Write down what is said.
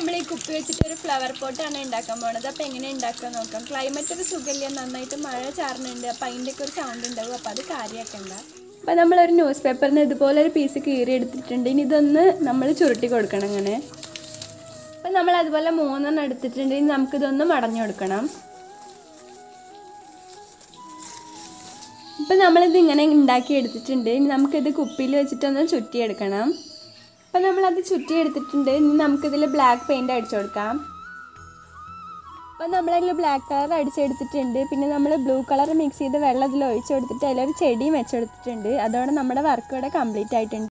നമ്മൾ ഈ കുപ്പി വെച്ചിട്ട് ഒരു ഫ്ലവർ പോട്ടാണ് ഉണ്ടാക്കാൻ പോകുന്നത്. അപ്പോൾ എങ്ങനെ ഉണ്ടാക്കാൻ നോക്കാം. ക്ലൈമറ്റ് ഒരു സുഖമില്ല, നന്നായിട്ട് മഴ ചാറുന്നുണ്ട്. അപ്പോൾ അതിൻ്റെയൊക്കെ ഒരു സൗണ്ട് ഉണ്ടാവും. അപ്പോൾ അത് കാര്യമാക്കണ്ട. അപ്പോൾ നമ്മളൊരു ന്യൂസ് പേപ്പറിന് ഇതുപോലെ ഒരു പീസ് കീറി എടുത്തിട്ടുണ്ട്. ഇനി ഇതൊന്ന് നമ്മൾ ചുരുട്ടി കൊടുക്കണം ഇങ്ങനെ. അപ്പോൾ നമ്മൾ അതുപോലെ 3 എടുത്തിട്ടുണ്ട്. ഇനി നമുക്കിതൊന്ന് മടഞ്ഞു കൊടുക്കണം. ഇപ്പോൾ നമ്മളിത് ഇങ്ങനെ ഉണ്ടാക്കി എടുത്തിട്ടുണ്ട്. ഇനി നമുക്കിത് കുപ്പിയിൽ വെച്ചിട്ടൊന്ന് ചുറ്റിയെടുക്കണം. അപ്പോൾ നമ്മളത് ചുറ്റിയെടുത്തിട്ടുണ്ട്. ഇനി നമുക്കിതിൽ ബ്ലാക്ക് പെയിൻറ്റ് അടിച്ചു കൊടുക്കാം. അപ്പോൾ നമ്മളതിൽ ബ്ലാക്ക് കളർ അടിച്ചെടുത്തിട്ടുണ്ട്. പിന്നെ നമ്മൾ ബ്ലൂ കളർ മിക്സ് ചെയ്ത് വെള്ളം ഇതിൽ ഒഴിച്ചു കൊടുത്തിട്ട് അതിലൊരു ചെടിയും വെച്ചെടുത്തിട്ടുണ്ട്. അതോടെ നമ്മുടെ വർക്ക് ഇവിടെ കംപ്ലീറ്റ് ആയിട്ടുണ്ട്.